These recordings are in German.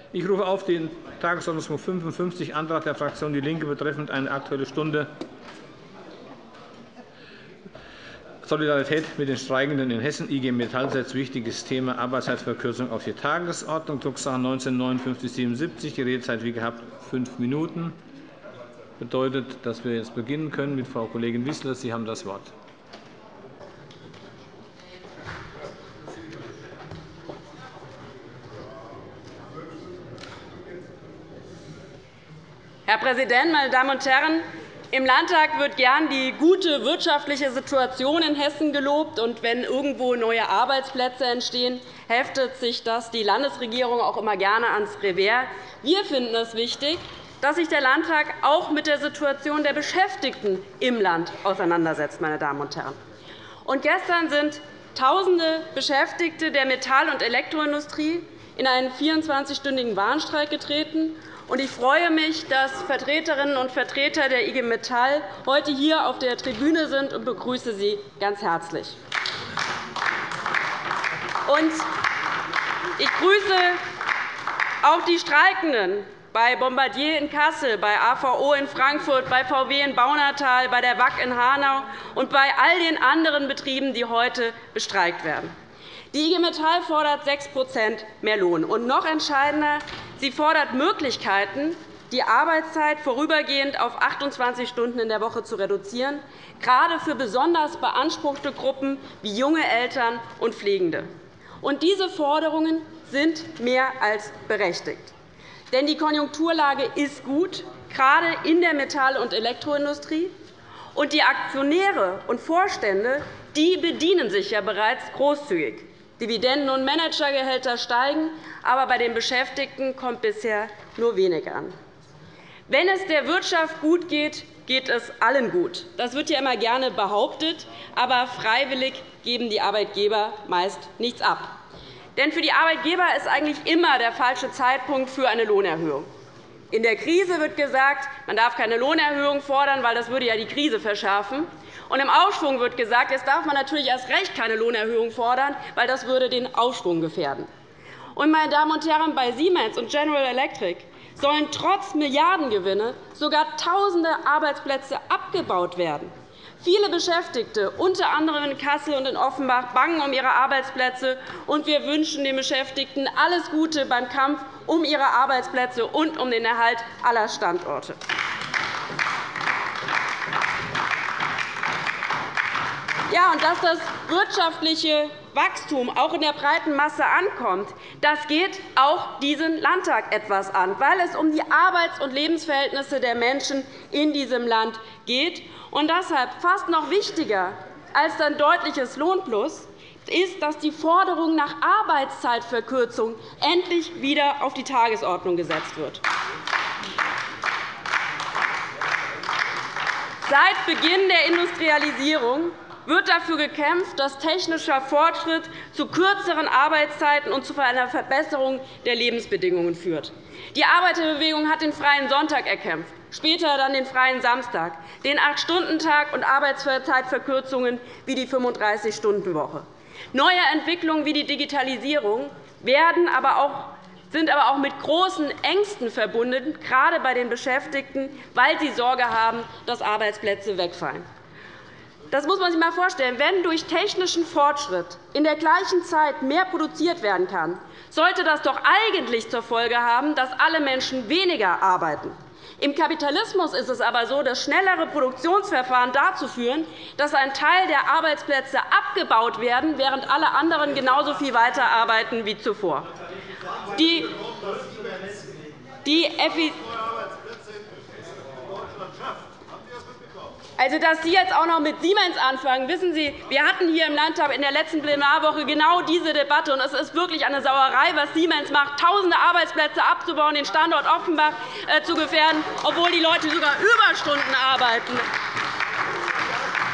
Ich rufe auf den Tagesordnungspunkt 55, Antrag der Fraktion DIE LINKE betreffend eine Aktuelle Stunde Solidarität mit den Streikenden in Hessen. IG Metall setzt wichtiges Thema Arbeitszeitverkürzung auf die Tagesordnung. Drucksache 19-5977. Die Redezeit wie gehabt 5 Minuten. Das bedeutet, dass wir jetzt beginnen können mit Frau Kollegin Wissler. Sie haben das Wort. Herr Präsident, meine Damen und Herren! Im Landtag wird gern die gute wirtschaftliche Situation in Hessen gelobt. Und wenn irgendwo neue Arbeitsplätze entstehen, heftet sich das die Landesregierung auch immer gerne ans Revers. Wir finden es wichtig, dass sich der Landtag auch mit der Situation der Beschäftigten im Land auseinandersetzt. Meine Damen und Herren. Und gestern sind Tausende Beschäftigte der Metall- und Elektroindustrie in einen 24-stündigen Warnstreik getreten. Ich freue mich, dass Vertreterinnen und Vertreter der IG Metall heute hier auf der Tribüne sind, und begrüße Sie ganz herzlich. Ich grüße auch die Streikenden bei Bombardier in Kassel, bei AVO in Frankfurt, bei VW in Baunatal, bei der WAG in Hanau und bei all den anderen Betrieben, die heute bestreikt werden. Die IG Metall fordert 6 mehr Lohn. Und noch entscheidender, sie fordert Möglichkeiten, die Arbeitszeit vorübergehend auf 28 Stunden in der Woche zu reduzieren, gerade für besonders beanspruchte Gruppen wie junge Eltern und Pflegende. Und diese Forderungen sind mehr als berechtigt. Denn die Konjunkturlage ist gut, gerade in der Metall- und Elektroindustrie. Und die Aktionäre und Vorstände die bedienen sich ja bereits großzügig. Dividenden- und Managergehälter steigen, aber bei den Beschäftigten kommt bisher nur wenig an. Wenn es der Wirtschaft gut geht, geht es allen gut. Das wird ja immer gerne behauptet, aber freiwillig geben die Arbeitgeber meist nichts ab. Denn für die Arbeitgeber ist eigentlich immer der falsche Zeitpunkt für eine Lohnerhöhung. In der Krise wird gesagt, man darf keine Lohnerhöhung fordern, weil das würde ja die Krise verschärfen. Und im Aufschwung wird gesagt, jetzt darf man natürlich erst recht keine Lohnerhöhung fordern, weil das würde den Aufschwung gefährden. Und, meine Damen und Herren, bei Siemens und General Electric sollen trotz Milliardengewinne sogar Tausende Arbeitsplätze abgebaut werden. Viele Beschäftigte, unter anderem in Kassel und in Offenbach, bangen um ihre Arbeitsplätze. Und wir wünschen den Beschäftigten alles Gute beim Kampf um ihre Arbeitsplätze und um den Erhalt aller Standorte. Ja, und dass das wirtschaftliche Wachstum auch in der breiten Masse ankommt, das geht auch diesen Landtag etwas an, weil es um die Arbeits- und Lebensverhältnisse der Menschen in diesem Land geht. Und deshalb fast noch wichtiger als ein deutliches Lohnplus ist, dass die Forderung nach Arbeitszeitverkürzung endlich wieder auf die Tagesordnung gesetzt wird. Seit Beginn der Industrialisierung wird dafür gekämpft, dass technischer Fortschritt zu kürzeren Arbeitszeiten und zu einer Verbesserung der Lebensbedingungen führt. Die Arbeiterbewegung hat den freien Sonntag erkämpft, später dann den freien Samstag, den 8-Stunden-Tag und Arbeitszeitverkürzungen wie die 35-Stunden-Woche. Neue Entwicklungen wie die Digitalisierung sind aber auch mit großen Ängsten verbunden, gerade bei den Beschäftigten, weil sie Sorge haben, dass Arbeitsplätze wegfallen. Das muss man sich einmal vorstellen. Wenn durch technischen Fortschritt in der gleichen Zeit mehr produziert werden kann, sollte das doch eigentlich zur Folge haben, dass alle Menschen weniger arbeiten. Im Kapitalismus ist es aber so, dass schnellere Produktionsverfahren dazu führen, dass ein Teil der Arbeitsplätze abgebaut werden, während alle anderen genauso viel weiterarbeiten wie zuvor. Also, dass Sie jetzt auch noch mit Siemens anfangen. Wissen Sie, wir hatten hier im Landtag in der letzten Plenarwoche genau diese Debatte. Und es ist wirklich eine Sauerei, was Siemens macht, Tausende Arbeitsplätze abzubauen, den Standort Offenbach zu gefährden, obwohl die Leute sogar Überstunden arbeiten.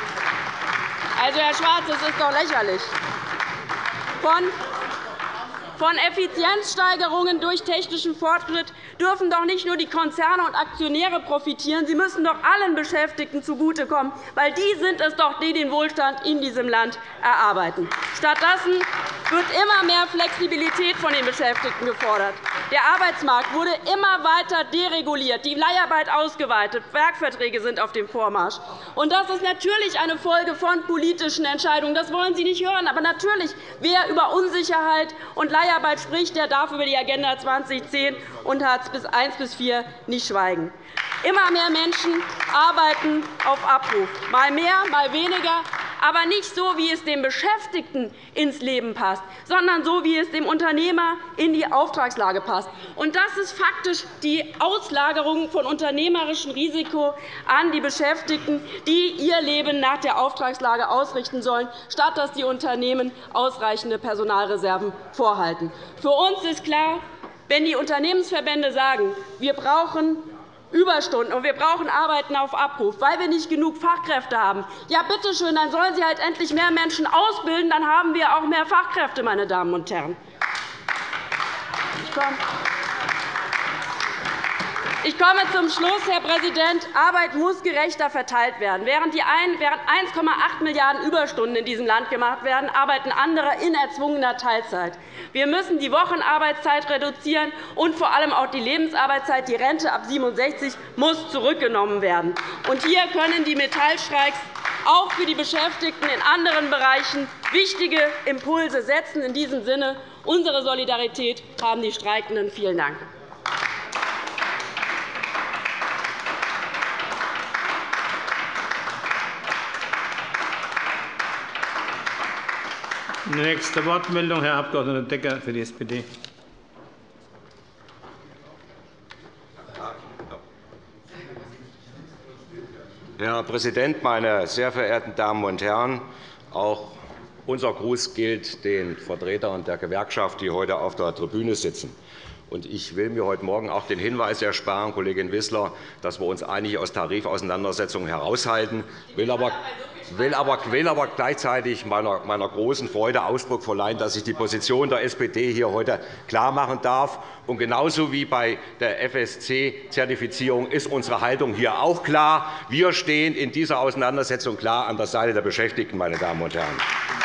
Also, Herr Schwarz, das ist doch lächerlich. Von Effizienzsteigerungen durch technischen Fortschritt dürfen doch nicht nur die Konzerne und Aktionäre profitieren. Sie müssen doch allen Beschäftigten zugutekommen, weil die sind es doch, die den Wohlstand in diesem Land erarbeiten. Stattdessen wird immer mehr Flexibilität von den Beschäftigten gefordert. Der Arbeitsmarkt wurde immer weiter dereguliert, die Leiharbeit ausgeweitet, Werkverträge sind auf dem Vormarsch. Und das ist natürlich eine Folge von politischen Entscheidungen. Das wollen Sie nicht hören. Aber natürlich, wer über Unsicherheit und Leiharbeit spricht, der darf über die Agenda 2010 und Hartz I bis IV nicht schweigen. Immer mehr Menschen arbeiten auf Abruf, mal mehr, mal weniger, aber nicht so, wie es dem Beschäftigten ins Leben passt, sondern so, wie es dem Unternehmer in die Auftragslage passt. Und das ist faktisch die Auslagerung von unternehmerischem Risiko an die Beschäftigten, die ihr Leben nach der Auftragslage ausrichten sollen, statt dass die Unternehmen ausreichende Personalreserven vorhalten. Für uns ist klar, wenn die Unternehmensverbände sagen, wir brauchen Überstunden und wir brauchen Arbeiten auf Abruf, weil wir nicht genug Fachkräfte haben. Ja, bitte schön, dann sollen Sie halt endlich mehr Menschen ausbilden, dann haben wir auch mehr Fachkräfte, meine Damen und Herren. Ich komme zum Schluss, Herr Präsident. Arbeit muss gerechter verteilt werden. Während 1,8 Milliarden Überstunden in diesem Land gemacht werden, arbeiten andere in erzwungener Teilzeit. Wir müssen die Wochenarbeitszeit reduzieren und vor allem auch die Lebensarbeitszeit. Die Rente ab 67 muss zurückgenommen werden. Und hier können die Metallstreiks auch für die Beschäftigten in anderen Bereichen wichtige Impulse setzen. In diesem Sinne unsere Solidarität haben die Streikenden. Vielen Dank. Nächste Wortmeldung, Herr Abg. Decker für die SPD. Herr Präsident, meine sehr verehrten Damen und Herren! Auch unser Gruß gilt den Vertretern der Gewerkschaft, die heute auf der Tribüne sitzen. Ich will mir heute Morgen auch den Hinweis ersparen, Kollegin Wissler, dass wir uns eigentlich aus Tarifauseinandersetzungen heraushalten. Ich will aber gleichzeitig meiner großen Freude Ausdruck verleihen, dass ich die Position der SPD hier heute klarmachen darf. Und genauso wie bei der FSC-Zertifizierung ist unsere Haltung hier auch klar. Wir stehen in dieser Auseinandersetzung klar an der Seite der Beschäftigten, meine Damen und Herren.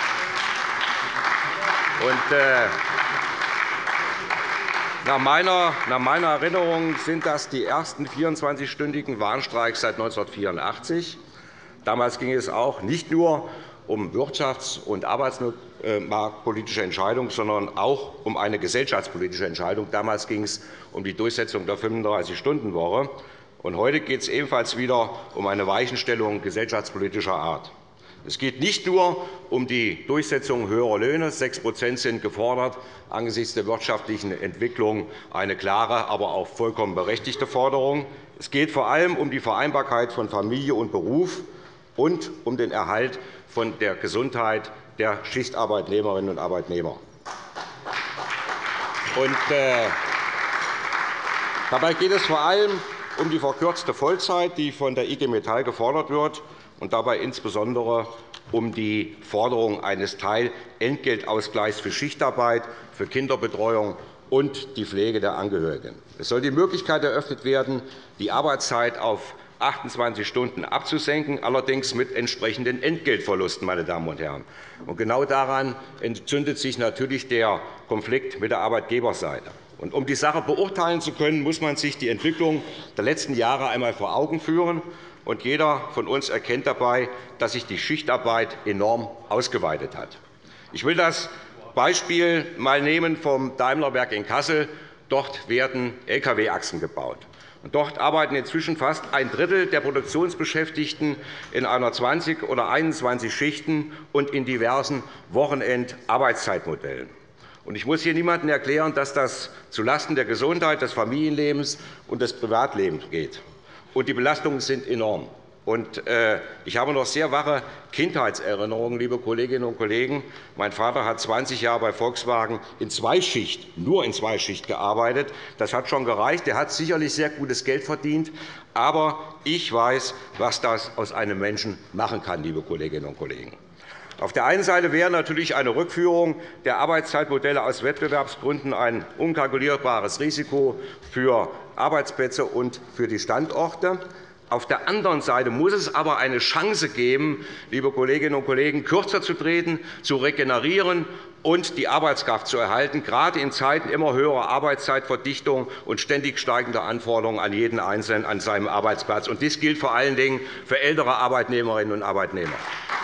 Nach meiner Erinnerung sind das die ersten 24-stündigen Warnstreiks seit 1984. Damals ging es auch nicht nur um wirtschafts- und arbeitsmarktpolitische Entscheidungen, sondern auch um eine gesellschaftspolitische Entscheidung. Damals ging es um die Durchsetzung der 35-Stunden-Woche. Heute geht es ebenfalls wieder um eine Weichenstellung gesellschaftspolitischer Art. Es geht nicht nur um die Durchsetzung höherer Löhne. 6 sind gefordert, angesichts der wirtschaftlichen Entwicklung eine klare, aber auch vollkommen berechtigte Forderung. Es geht vor allem um die Vereinbarkeit von Familie und Beruf und um den Erhalt von der Gesundheit der Schichtarbeitnehmerinnen und Arbeitnehmer. Dabei geht es vor allem um die verkürzte Vollzeit, die von der IG Metall gefordert wird, und dabei insbesondere um die Forderung eines Teilentgeltausgleichs für Schichtarbeit, für Kinderbetreuung und die Pflege der Angehörigen. Es soll die Möglichkeit eröffnet werden, die Arbeitszeit auf 28 Stunden abzusenken, allerdings mit entsprechenden Entgeltverlusten. Meine Damen und Herren. Genau daran entzündet sich natürlich der Konflikt mit der Arbeitgeberseite. Um die Sache beurteilen zu können, muss man sich die Entwicklung der letzten Jahre einmal vor Augen führen. Jeder von uns erkennt dabei, dass sich die Schichtarbeit enorm ausgeweitet hat. Ich will das Beispiel einmal nehmen vom Daimlerwerk in Kassel. Dort werden Lkw-Achsen gebaut. Dort arbeiten inzwischen fast ein Drittel der Produktionsbeschäftigten in einer 20 oder 21 Schichten und in diversen Wochenendarbeitszeitmodellen. Ich muss hier niemandem erklären, dass das zulasten der Gesundheit, des Familienlebens und des Privatlebens geht. Die Belastungen sind enorm. Ich habe noch sehr wache Kindheitserinnerungen, liebe Kolleginnen und Kollegen. Mein Vater hat 20 Jahre bei Volkswagen nur in Zweischicht gearbeitet. Das hat schon gereicht. Er hat sicherlich sehr gutes Geld verdient. Aber ich weiß, was das aus einem Menschen machen kann, liebe Kolleginnen und Kollegen. Auf der einen Seite wäre natürlich eine Rückführung der Arbeitszeitmodelle aus Wettbewerbsgründen ein unkalkulierbares Risiko für Arbeitsplätze und für die Standorte. Auf der anderen Seite muss es aber eine Chance geben, liebe Kolleginnen und Kollegen, kürzer zu treten, zu regenerieren und die Arbeitskraft zu erhalten, gerade in Zeiten immer höherer Arbeitszeitverdichtung und ständig steigender Anforderungen an jeden Einzelnen an seinem Arbeitsplatz. Dies gilt vor allen Dingen für ältere Arbeitnehmerinnen und Arbeitnehmer.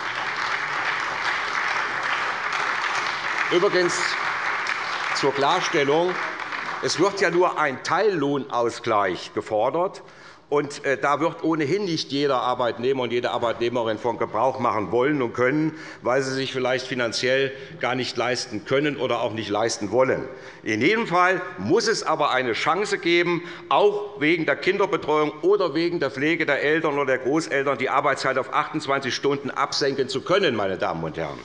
Übrigens zur Klarstellung: Es wird ja nur ein Teillohnausgleich gefordert. Und da wird ohnehin nicht jeder Arbeitnehmer und jede Arbeitnehmerin von Gebrauch machen wollen und können, weil sie sich vielleicht finanziell gar nicht leisten können oder auch nicht leisten wollen. In jedem Fall muss es aber eine Chance geben, auch wegen der Kinderbetreuung oder wegen der Pflege der Eltern oder der Großeltern die Arbeitszeit auf 28 Stunden absenken zu können, meine Damen und Herren.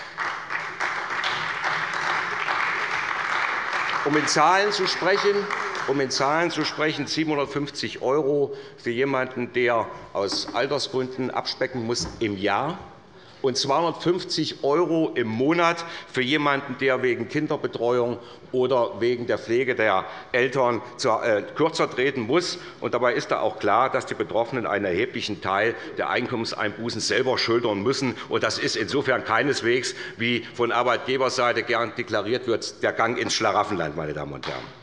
Um in Zahlen zu sprechen, 750 € für jemanden, der aus Altersgründen abspecken muss im Jahr, und 250 € im Monat für jemanden, der wegen Kinderbetreuung oder wegen der Pflege der Eltern kürzer treten muss. Dabei ist auch klar, dass die Betroffenen einen erheblichen Teil der Einkommenseinbußen selber schultern müssen. Das ist insofern keineswegs, wie von Arbeitgeberseite gern deklariert wird, der Gang ins Schlaraffenland, meine Damen und Herren.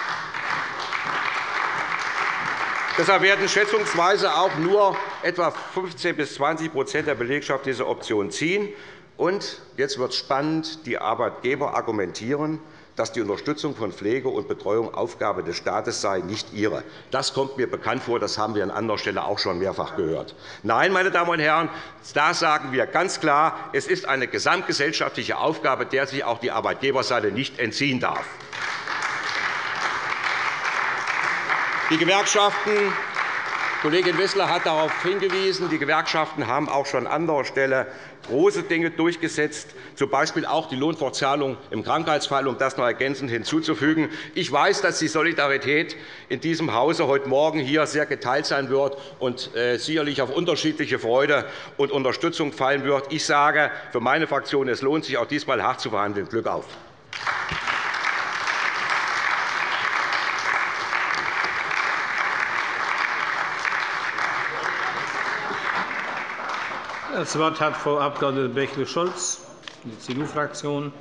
Deshalb werden schätzungsweise auch nur etwa 15 bis 20 % der Belegschaft diese Option ziehen. Und jetzt wird es spannend: Die Arbeitgeber argumentieren, dass die Unterstützung von Pflege und Betreuung Aufgabe des Staates sei, nicht ihre. Das kommt mir bekannt vor. Das haben wir an anderer Stelle auch schon mehrfach gehört. Nein, meine Damen und Herren, da sagen wir ganz klar, es ist eine gesamtgesellschaftliche Aufgabe, der sich auch die Arbeitgeberseite nicht entziehen darf. Die Gewerkschaften, Kollegin Wissler hat darauf hingewiesen, die Gewerkschaften haben auch schon an anderer Stelle große Dinge durchgesetzt, z. B. auch die Lohnfortzahlung im Krankheitsfall, um das noch ergänzend hinzuzufügen. Ich weiß, dass die Solidarität in diesem Hause heute Morgen hier sehr geteilt sein wird und sicherlich auf unterschiedliche Freude und Unterstützung fallen wird. Ich sage für meine Fraktion, es lohnt sich, auch diesmal hart zu verhandeln. Glück auf! Das Wort hat Frau Abg. Bächle-Scholz, die CDU-Fraktion.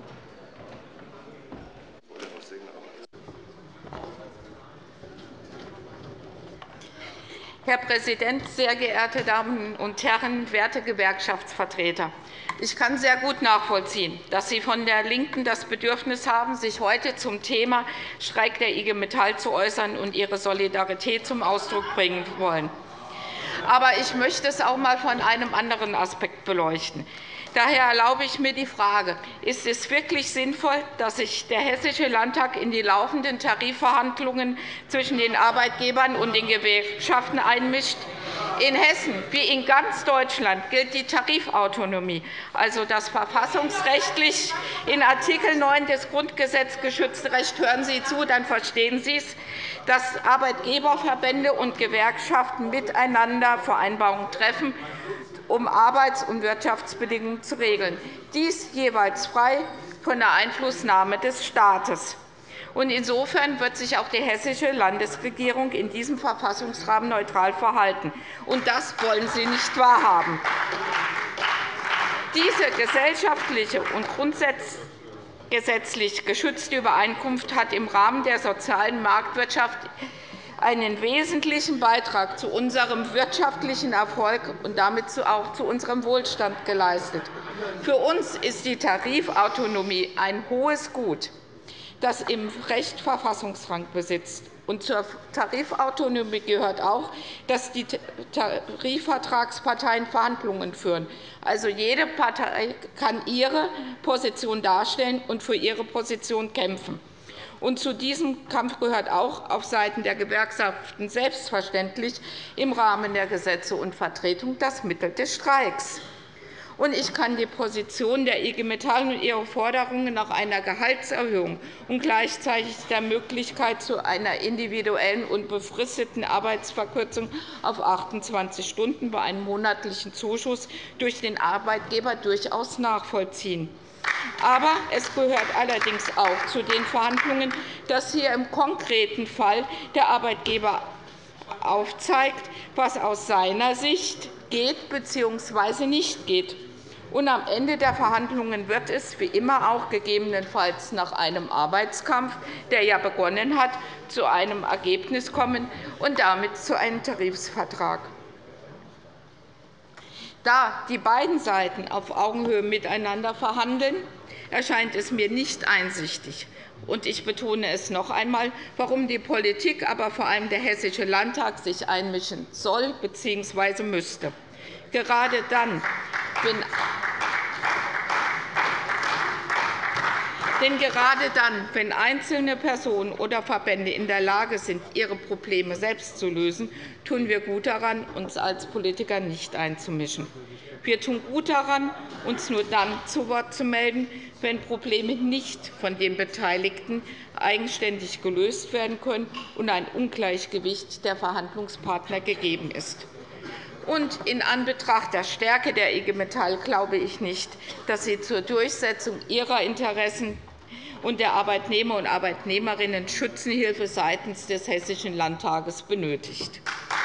Herr Präsident, sehr geehrte Damen und Herren, werte Gewerkschaftsvertreter! Ich kann sehr gut nachvollziehen, dass Sie von der LINKEN das Bedürfnis haben, sich heute zum Thema Streik der IG Metall zu äußern und Ihre Solidarität zum Ausdruck bringen wollen. Aber ich möchte es auch einmal von einem anderen Aspekt beleuchten. Daher erlaube ich mir die Frage: Ist es wirklich sinnvoll, dass sich der Hessische Landtag in die laufenden Tarifverhandlungen zwischen den Arbeitgebern und den Gewerkschaften einmischt? In Hessen wie in ganz Deutschland gilt die Tarifautonomie, also das verfassungsrechtlich in Art. 9 des Grundgesetzes geschützte Recht. Hören Sie zu, dann verstehen Sie es, dass Arbeitgeberverbände und Gewerkschaften miteinander Vereinbarungen treffen, um Arbeits- und Wirtschaftsbedingungen zu regeln. Dies jeweils frei von der Einflussnahme des Staates. Insofern wird sich auch die Hessische Landesregierung in diesem Verfassungsrahmen neutral verhalten. Und das wollen Sie nicht wahrhaben. Diese gesellschaftliche und grundgesetzlich geschützte Übereinkunft hat im Rahmen der sozialen Marktwirtschaft einen wesentlichen Beitrag zu unserem wirtschaftlichen Erfolg und damit auch zu unserem Wohlstand geleistet. Für uns ist die Tarifautonomie ein hohes Gut, das im Recht Verfassungsrang besitzt. Und zur Tarifautonomie gehört auch, dass die Tarifvertragsparteien Verhandlungen führen. Also jede Partei kann ihre Position darstellen und für ihre Position kämpfen. Und zu diesem Kampf gehört auch auf Seiten der Gewerkschaften selbstverständlich im Rahmen der Gesetze und Vertretung das Mittel des Streiks. Ich kann die Position der IG Metall und ihre Forderungen nach einer Gehaltserhöhung und gleichzeitig der Möglichkeit zu einer individuellen und befristeten Arbeitsverkürzung auf 28 Stunden bei einem monatlichen Zuschuss durch den Arbeitgeber durchaus nachvollziehen. Aber es gehört allerdings auch zu den Verhandlungen, dass hier im konkreten Fall der Arbeitgeber aufzeigt, was aus seiner Sicht geht bzw. nicht geht. Und am Ende der Verhandlungen wird es, wie immer auch gegebenenfalls nach einem Arbeitskampf, der ja begonnen hat, zu einem Ergebnis kommen und damit zu einem Tarifvertrag. Da die beiden Seiten auf Augenhöhe miteinander verhandeln, erscheint es mir nicht einsichtig. Und ich betone es noch einmal, warum die Politik, aber vor allem der Hessische Landtag sich einmischen soll bzw. müsste. Gerade dann, wenn einzelne Personen oder Verbände in der Lage sind, ihre Probleme selbst zu lösen, tun wir gut daran, uns als Politiker nicht einzumischen. Wir tun gut daran, uns nur dann zu Wort zu melden, wenn Probleme nicht von den Beteiligten eigenständig gelöst werden können und ein Ungleichgewicht der Verhandlungspartner gegeben ist. Und in Anbetracht der Stärke der IG Metall glaube ich nicht, dass sie zur Durchsetzung ihrer Interessen und der Arbeitnehmer und Arbeitnehmerinnen Schützenhilfe seitens des Hessischen Landtages benötigt.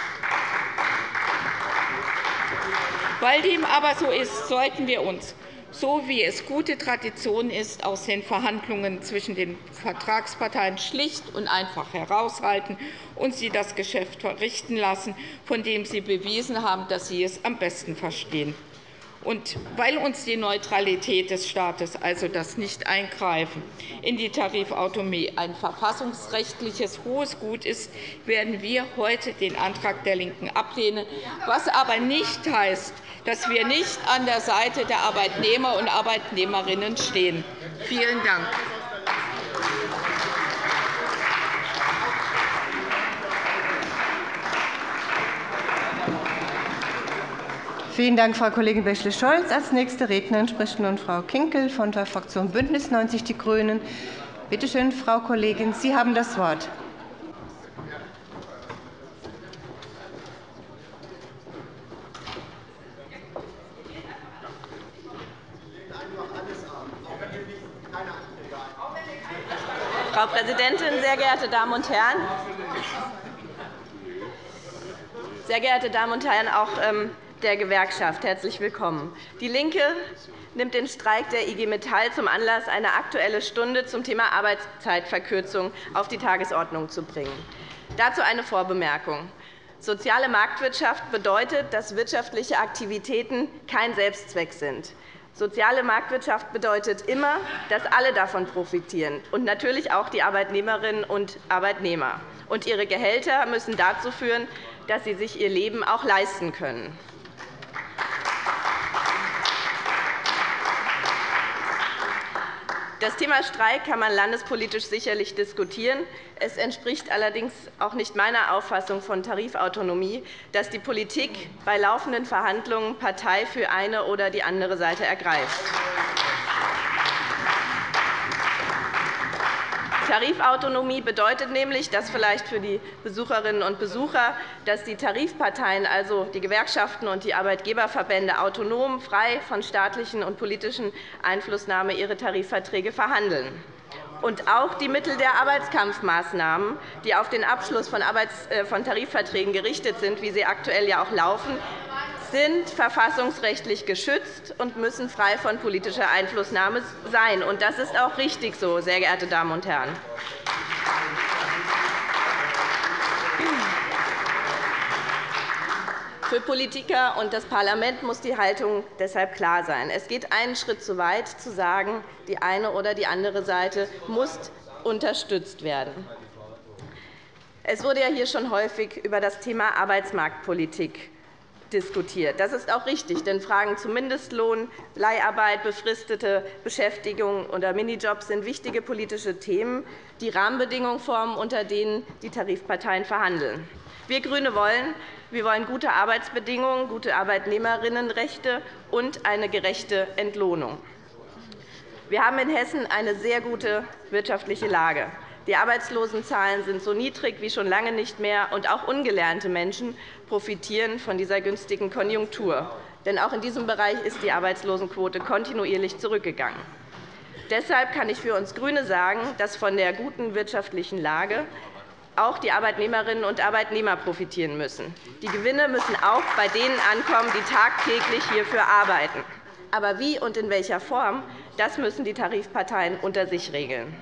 Weil dem aber so ist, sollten wir uns, so wie es gute Tradition ist, aus den Verhandlungen zwischen den Vertragsparteien schlicht und einfach heraushalten und sie das Geschäft verrichten lassen, von dem sie bewiesen haben, dass sie es am besten verstehen. Und weil uns die Neutralität des Staates, also das Nicht-Eingreifen in die Tarifautonomie, ein verfassungsrechtliches hohes Gut ist, werden wir heute den Antrag der LINKEN ablehnen, was aber nicht heißt, dass wir nicht an der Seite der Arbeitnehmer und Arbeitnehmerinnen stehen. Vielen Dank. Vielen Dank, Frau Kollegin Bächle-Scholz. Als nächste Rednerin spricht nun Frau Kinkel von der Fraktion BÜNDNIS 90 die GRÜNEN. Bitte schön, Frau Kollegin, Sie haben das Wort. Frau Präsidentin, sehr geehrte Damen und Herren! Sehr geehrte Damen und Herren, auch der Gewerkschaft, herzlich willkommen. DIE LINKE nimmt den Streik der IG Metall zum Anlass, eine Aktuelle Stunde zum Thema Arbeitszeitverkürzung auf die Tagesordnung zu bringen. Dazu eine Vorbemerkung. Soziale Marktwirtschaft bedeutet, dass wirtschaftliche Aktivitäten kein Selbstzweck sind. Soziale Marktwirtschaft bedeutet immer, dass alle davon profitieren, und natürlich auch die Arbeitnehmerinnen und Arbeitnehmer. Und ihre Gehälter müssen dazu führen, dass sie sich ihr Leben auch leisten können. Das Thema Streik kann man landespolitisch sicherlich diskutieren. Es entspricht allerdings auch nicht meiner Auffassung von Tarifautonomie, dass die Politik bei laufenden Verhandlungen Partei für eine oder die andere Seite ergreift. Tarifautonomie bedeutet nämlich, dass vielleicht für die Besucherinnen und Besucher, dass die Tarifparteien, also die Gewerkschaften und die Arbeitgeberverbände, autonom, frei von staatlichen und politischen Einflussnahme ihre Tarifverträge verhandeln. Und auch die Mittel der Arbeitskampfmaßnahmen, die auf den Abschluss von Tarifverträgen gerichtet sind, wie sie aktuell ja auch laufen, sind verfassungsrechtlich geschützt und müssen frei von politischer Einflussnahme sein. Und das ist auch richtig so, sehr geehrte Damen und Herren. Für Politiker und das Parlament muss die Haltung deshalb klar sein. Es geht einen Schritt zu weit, zu sagen, die eine oder die andere Seite muss unterstützt werden. Es wurde ja hier schon häufig über das Thema Arbeitsmarktpolitik diskutiert. Das ist auch richtig, denn Fragen zum Mindestlohn, Leiharbeit, befristete Beschäftigung oder Minijobs sind wichtige politische Themen, die Rahmenbedingungen formen, unter denen die Tarifparteien verhandeln. Wir GRÜNE wollen gute Arbeitsbedingungen, gute Arbeitnehmerinnenrechte und eine gerechte Entlohnung. Wir haben in Hessen eine sehr gute wirtschaftliche Lage. Die Arbeitslosenzahlen sind so niedrig wie schon lange nicht mehr, und auch ungelernte Menschen profitieren von dieser günstigen Konjunktur. Denn auch in diesem Bereich ist die Arbeitslosenquote kontinuierlich zurückgegangen. Deshalb kann ich für uns GRÜNE sagen, dass von der guten wirtschaftlichen Lage auch die Arbeitnehmerinnen und Arbeitnehmer profitieren müssen. Die Gewinne müssen auch bei denen ankommen, die tagtäglich hierfür arbeiten. Aber wie und in welcher Form, das müssen die Tarifparteien unter sich regeln.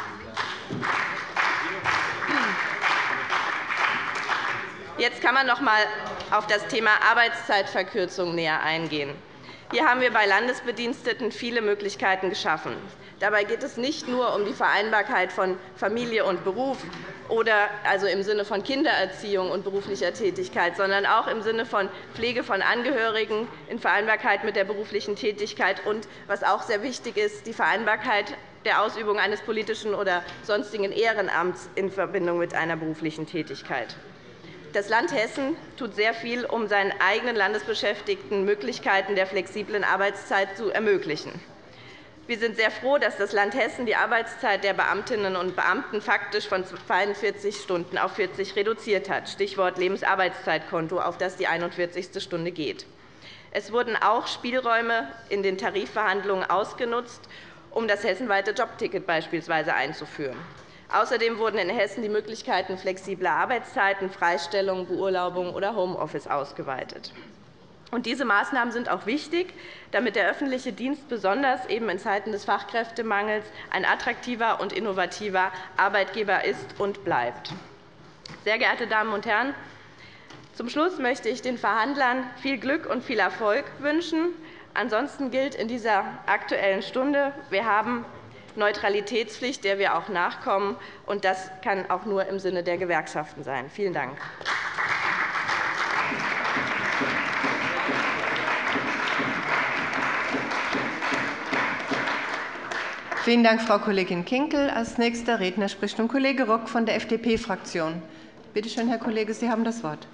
Jetzt kann man noch einmal auf das Thema Arbeitszeitverkürzung näher eingehen. Hier haben wir bei Landesbediensteten viele Möglichkeiten geschaffen. Dabei geht es nicht nur um die Vereinbarkeit von Familie und Beruf, also im Sinne von Kindererziehung und beruflicher Tätigkeit, sondern auch im Sinne von Pflege von Angehörigen in Vereinbarkeit mit der beruflichen Tätigkeit und, was auch sehr wichtig ist, die Vereinbarkeit der Ausübung eines politischen oder sonstigen Ehrenamts in Verbindung mit einer beruflichen Tätigkeit. Das Land Hessen tut sehr viel, um seinen eigenen Landesbeschäftigten Möglichkeiten der flexiblen Arbeitszeit zu ermöglichen. Wir sind sehr froh, dass das Land Hessen die Arbeitszeit der Beamtinnen und Beamten faktisch von 42 Stunden auf 40 reduziert hat, Stichwort Lebensarbeitszeitkonto, auf das die 41. Stunde geht. Es wurden auch Spielräume in den Tarifverhandlungen ausgenutzt, um das hessenweite Jobticket beispielsweise einzuführen. Außerdem wurden in Hessen die Möglichkeiten flexibler Arbeitszeiten, Freistellung, Beurlaubung oder Homeoffice ausgeweitet. Diese Maßnahmen sind auch wichtig, damit der öffentliche Dienst besonders eben in Zeiten des Fachkräftemangels ein attraktiver und innovativer Arbeitgeber ist und bleibt. Sehr geehrte Damen und Herren, zum Schluss möchte ich den Verhandlern viel Glück und viel Erfolg wünschen. Ansonsten gilt in dieser Aktuellen Stunde, wir haben Neutralitätspflicht, der wir auch nachkommen, und das kann auch nur im Sinne der Gewerkschaften sein. Vielen Dank. Vielen Dank, Frau Kollegin Kinkel. Als nächster Redner spricht nun Kollege Rock von der FDP-Fraktion. Bitte schön, Herr Kollege, Sie haben das Wort.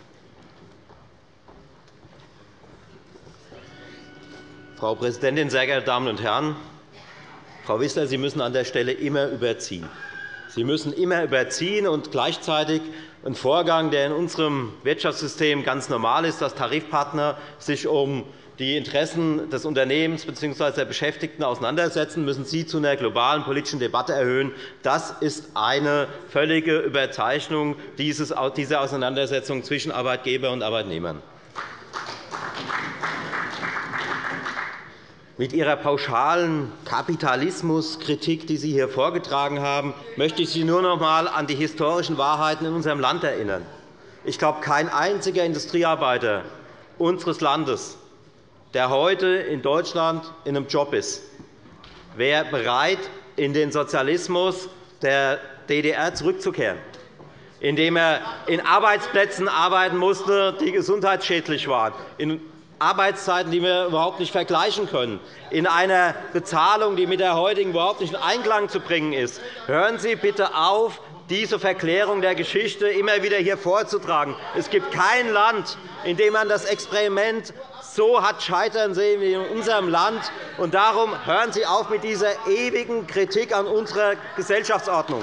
Frau Präsidentin, sehr geehrte Damen und Herren! Frau Wissler, Sie müssen an der Stelle immer überziehen. Sie müssen immer überziehen und gleichzeitig ein Vorgang, der in unserem Wirtschaftssystem ganz normal ist, dass Tarifpartner sich um die Interessen des Unternehmens bzw. der Beschäftigten auseinandersetzen, müssen Sie zu einer globalen politischen Debatte erhöhen. Das ist eine völlige Überzeichnung dieser Auseinandersetzung zwischen Arbeitgeber und Arbeitnehmern. Mit Ihrer pauschalen Kapitalismuskritik, die Sie hier vorgetragen haben, möchte ich Sie nur noch einmal an die historischen Wahrheiten in unserem Land erinnern. Ich glaube, kein einziger Industriearbeiter unseres Landes, der heute in Deutschland in einem Job ist, wäre bereit, in den Sozialismus der DDR zurückzukehren, indem er in Arbeitsplätzen arbeiten musste, die gesundheitsschädlich waren, in Arbeitszeiten, die wir überhaupt nicht vergleichen können, in einer Bezahlung, die mit der heutigen überhaupt nicht in Einklang zu bringen ist. Hören Sie bitte auf, diese Verklärung der Geschichte immer wieder hier vorzutragen. Es gibt kein Land, in dem man das Experiment so hat scheitern sehen wie in unserem Land. Und darum hören Sie auf mit dieser ewigen Kritik an unserer Gesellschaftsordnung.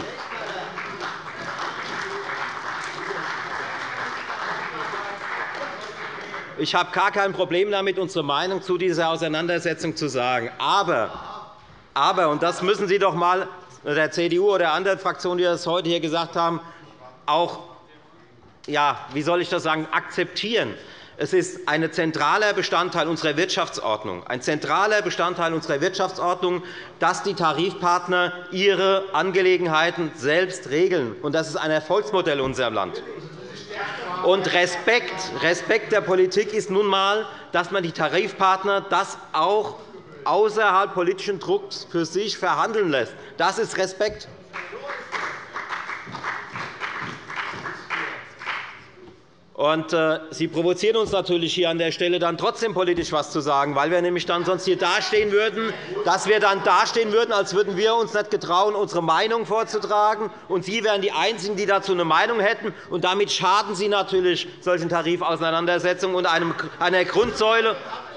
Ich habe gar kein Problem damit, unsere Meinung zu dieser Auseinandersetzung zu sagen. Aber, und das müssen Sie doch einmal der CDU oder anderen Fraktionen, die das heute hier gesagt haben, auch wie soll ich das sagen, akzeptieren. Es ist ein zentraler Bestandteil unserer Wirtschaftsordnung, dass die Tarifpartner ihre Angelegenheiten selbst regeln. Das ist ein Erfolgsmodell in unserem Land. Und Respekt der Politik ist nun einmal, dass man die Tarifpartner das auch außerhalb politischen Drucks für sich verhandeln lässt. Das ist Respekt. Sie provozieren uns natürlich hier an der Stelle dann trotzdem politisch etwas zu sagen, weil wir nämlich dann sonst hier dastehen würden, als würden wir uns nicht getrauen, unsere Meinung vorzutragen, und Sie wären die Einzigen, die dazu eine Meinung hätten. Und damit schaden Sie natürlich solchen Tarifauseinandersetzungen und einer Grundsäule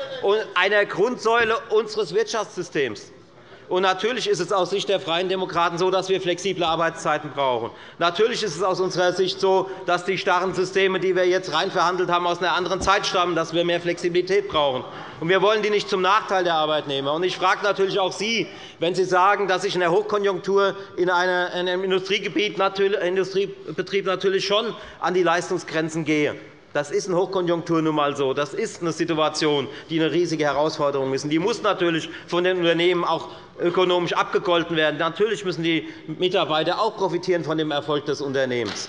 unseres Wirtschaftssystems. Und natürlich ist es aus Sicht der Freien Demokraten so, dass wir flexible Arbeitszeiten brauchen. Natürlich ist es aus unserer Sicht so, dass die starren Systeme, die wir jetzt rein verhandelt haben, aus einer anderen Zeit stammen, dass wir mehr Flexibilität brauchen. Und wir wollen die nicht zum Nachteil der Arbeitnehmer. Und ich frage natürlich auch Sie, wenn Sie sagen, dass ich in der Hochkonjunktur in einem Industriebetrieb natürlich schon an die Leistungsgrenzen gehe. Das ist in Hochkonjunktur nun einmal so. Das ist eine Situation, die eine riesige Herausforderung ist. Die muss natürlich von den Unternehmen auch ökonomisch abgegolten werden. Natürlich müssen die Mitarbeiter auch profitieren von dem Erfolg des Unternehmens.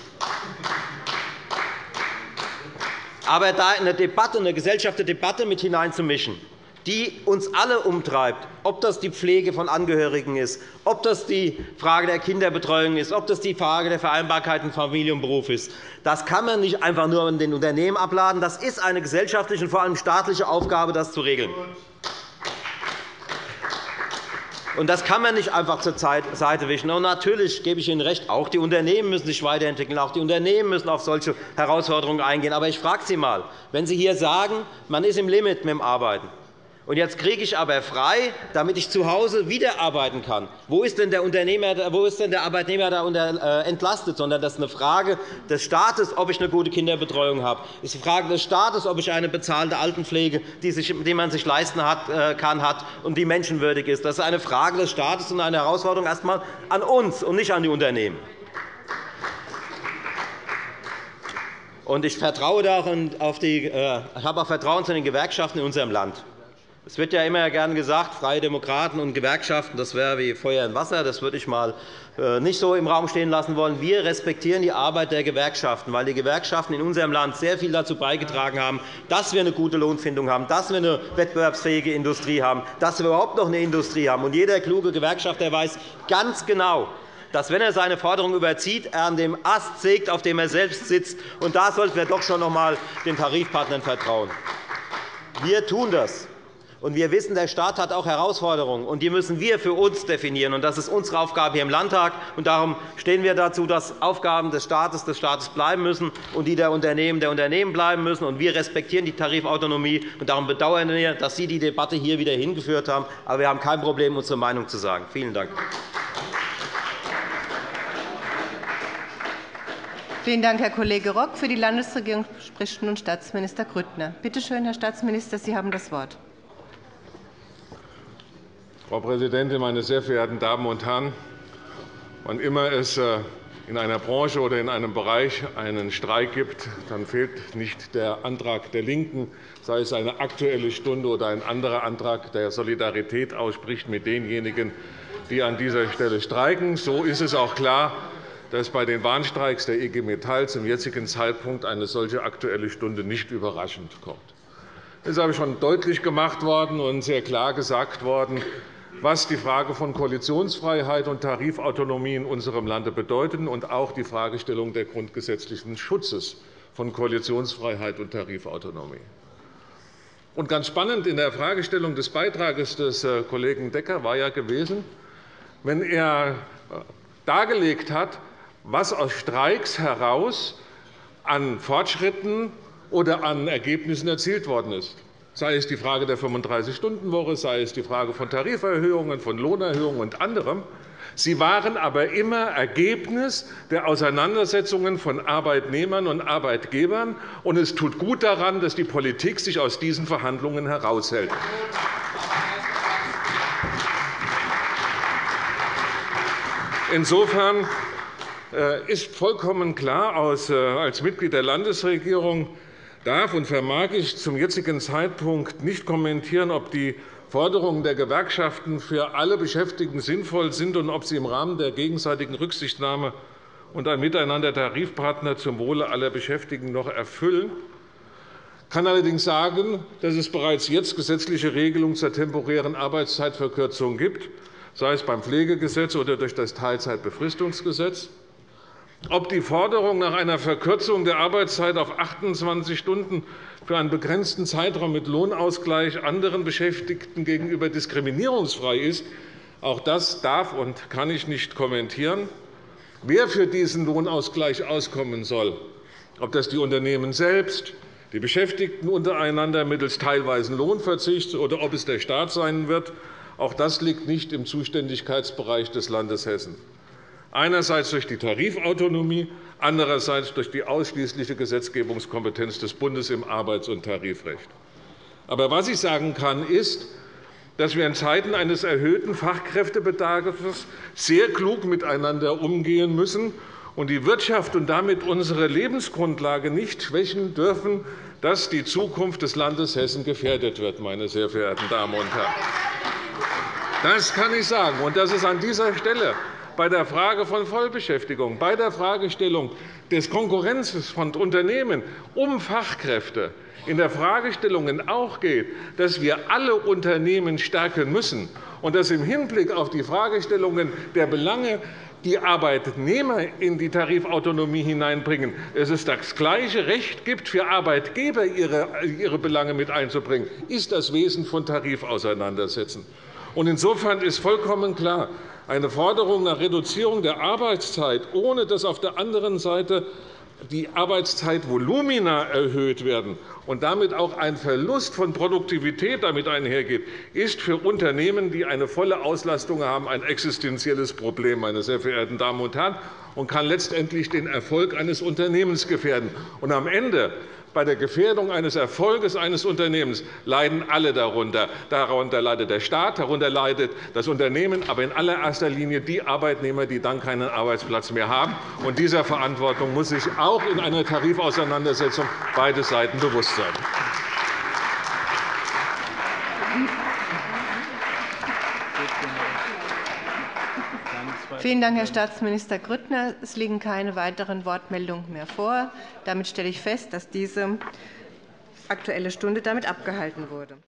Aber da in eine gesellschaftliche Debatte mit hineinzumischen, die uns alle umtreibt, ob das die Pflege von Angehörigen ist, ob das die Frage der Kinderbetreuung ist, ob das die Frage der Vereinbarkeit von Familie und Beruf ist. Das kann man nicht einfach nur an den Unternehmen abladen. Das ist eine gesellschaftliche und vor allem staatliche Aufgabe, das zu regeln. Und das kann man nicht einfach zur Seite wischen. Und natürlich gebe ich Ihnen recht, auch die Unternehmen müssen sich weiterentwickeln, auch die Unternehmen müssen auf solche Herausforderungen eingehen. Aber ich frage Sie einmal, wenn Sie hier sagen, man ist im Limit mit dem Arbeiten, und jetzt kriege ich aber frei, damit ich zu Hause wieder arbeiten kann. Wo ist denn der Arbeitnehmer da entlastet? Sondern das ist eine Frage des Staates, ob ich eine gute Kinderbetreuung habe. Es ist eine Frage des Staates, ob ich eine bezahlte Altenpflege, die man sich leisten kann, hat und die menschenwürdig ist. Das ist eine Frage des Staates und eine Herausforderung erst einmal an uns und nicht an die Unternehmen. Und ich vertraue da ich habe auch Vertrauen zu den Gewerkschaften in unserem Land. Es wird ja immer gerne gesagt, Freie Demokraten und Gewerkschaften, das wäre wie Feuer und Wasser. Das würde ich mal nicht so im Raum stehen lassen wollen. Wir respektieren die Arbeit der Gewerkschaften, weil die Gewerkschaften in unserem Land sehr viel dazu beigetragen haben, dass wir eine gute Lohnfindung haben, dass wir eine wettbewerbsfähige Industrie haben, dass wir überhaupt noch eine Industrie haben. Und jeder kluge Gewerkschafter weiß ganz genau, dass, wenn er seine Forderung überzieht, er an dem Ast sägt, auf dem er selbst sitzt. Und da sollten wir doch schon noch einmal den Tarifpartnern vertrauen. Wir tun das. Und wir wissen, der Staat hat auch Herausforderungen, und die müssen wir für uns definieren. Das ist unsere Aufgabe hier im Landtag. Und darum stehen wir dazu, dass Aufgaben des Staates bleiben müssen und die der Unternehmen bleiben müssen. Und wir respektieren die Tarifautonomie. Und darum bedauern wir, dass Sie die Debatte hier wieder hingeführt haben. Aber wir haben kein Problem, unsere Meinung zu sagen. Vielen Dank. Vielen Dank, Herr Kollege Rock. Für die Landesregierung spricht nun Staatsminister Grüttner. Bitte schön, Herr Staatsminister, Sie haben das Wort. Frau Präsidentin, meine sehr verehrten Damen und Herren! Wann immer es in einer Branche oder in einem Bereich einen Streik gibt, dann fehlt nicht der Antrag der LINKEN, sei es eine Aktuelle Stunde oder ein anderer Antrag, der Solidarität ausspricht mit denjenigen, die an dieser Stelle streiken. So ist es auch klar, dass bei den Warnstreiks der IG Metall zum jetzigen Zeitpunkt eine solche Aktuelle Stunde nicht überraschend kommt. Es ist schon deutlich gemacht worden und sehr klar gesagt worden, was die Frage von Koalitionsfreiheit und Tarifautonomie in unserem Lande bedeuten, und auch die Fragestellung des grundgesetzlichen Schutzes von Koalitionsfreiheit und Tarifautonomie. Und ganz spannend in der Fragestellung des Beitrags des Kollegen Decker war ja gewesen, wenn er dargelegt hat, was aus Streiks heraus an Fortschritten oder an Ergebnissen erzielt worden ist. Sei es die Frage der 35-Stunden-Woche, sei es die Frage von Tariferhöhungen, von Lohnerhöhungen und anderem. Sie waren aber immer Ergebnis der Auseinandersetzungen von Arbeitnehmern und Arbeitgebern. Und es tut gut daran, dass die Politik sich aus diesen Verhandlungen heraushält. Insofern ist vollkommen klar, als Mitglied der Landesregierung darf und vermag ich zum jetzigen Zeitpunkt nicht kommentieren, ob die Forderungen der Gewerkschaften für alle Beschäftigten sinnvoll sind und ob sie im Rahmen der gegenseitigen Rücksichtnahme und ein Miteinander Tarifpartner zum Wohle aller Beschäftigten noch erfüllen. Ich kann allerdings sagen, dass es bereits jetzt gesetzliche Regelungen zur temporären Arbeitszeitverkürzung gibt, sei es beim Pflegegesetz oder durch das Teilzeitbefristungsgesetz. ob die Forderung nach einer Verkürzung der Arbeitszeit auf 28 Stunden für einen begrenzten Zeitraum mit Lohnausgleich anderen Beschäftigten gegenüber diskriminierungsfrei ist, auch das darf und kann ich nicht kommentieren. Wer für diesen Lohnausgleich auskommen soll, ob das die Unternehmen selbst, die Beschäftigten untereinander mittels teilweisen Lohnverzichts oder ob es der Staat sein wird, auch das liegt nicht im Zuständigkeitsbereich des Landes Hessen. Einerseits durch die Tarifautonomie, andererseits durch die ausschließliche Gesetzgebungskompetenz des Bundes im Arbeits- und Tarifrecht. Aber was ich sagen kann, ist, dass wir in Zeiten eines erhöhten Fachkräftebedarfs sehr klug miteinander umgehen müssen und die Wirtschaft und damit unsere Lebensgrundlage nicht schwächen dürfen, dass die Zukunft des Landes Hessen gefährdet wird, meine sehr verehrten Damen und Herren. Das kann ich sagen. Und das ist an dieser Stelle bei der Frage von Vollbeschäftigung, bei der Fragestellung des Konkurrenzes von Unternehmen um Fachkräfte in der Fragestellung auch geht, dass wir alle Unternehmen stärken müssen und dass im Hinblick auf die Fragestellungen der Belange die Arbeitnehmer in die Tarifautonomie hineinbringen, dass es das gleiche Recht gibt, für Arbeitgeber ihre Belange mit einzubringen, ist das Wesen von Tarifauseinandersetzungen. Insofern ist vollkommen klar, eine Forderung nach Reduzierung der Arbeitszeit, ohne dass auf der anderen Seite die Arbeitszeitvolumina erhöht werden und damit auch ein Verlust von Produktivität damit einhergeht, ist für Unternehmen, die eine volle Auslastung haben, ein existenzielles Problem, meine sehr verehrten Damen und Herren, und kann letztendlich den Erfolg eines Unternehmens gefährden. Und am Ende bei der Gefährdung eines Erfolges eines Unternehmens leiden alle darunter. Darunter leidet der Staat, darunter leidet das Unternehmen, aber in allererster Linie die Arbeitnehmer, die dann keinen Arbeitsplatz mehr haben. Und dieser Verantwortung muss sich auch in einer Tarifauseinandersetzung beide Seiten bewusst sein. Vielen Dank, Herr Staatsminister Grüttner. Es liegen keine weiteren Wortmeldungen mehr vor. Damit stelle ich fest, dass diese Aktuelle Stunde damit abgehalten wurde.